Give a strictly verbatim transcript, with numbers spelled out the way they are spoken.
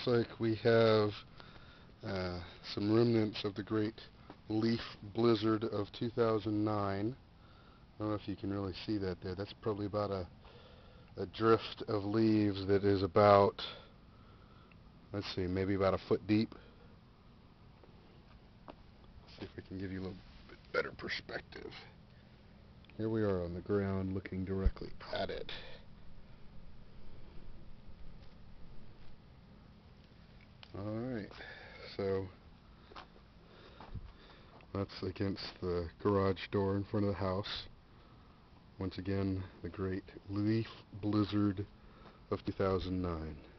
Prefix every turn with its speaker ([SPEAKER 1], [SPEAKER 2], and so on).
[SPEAKER 1] looks like we have uh, some remnants of the great leaf blizzard of two thousand nine. I don't know if you can really see that there. That's probably about a, a drift of leaves that is about, let's see, maybe about a foot deep. Let's see if we can give you a little bit better perspective. Here we are on the ground looking directly at it. Alright, so that's against the garage door in front of the house. Once again, the great leaf blizzard of two thousand nine.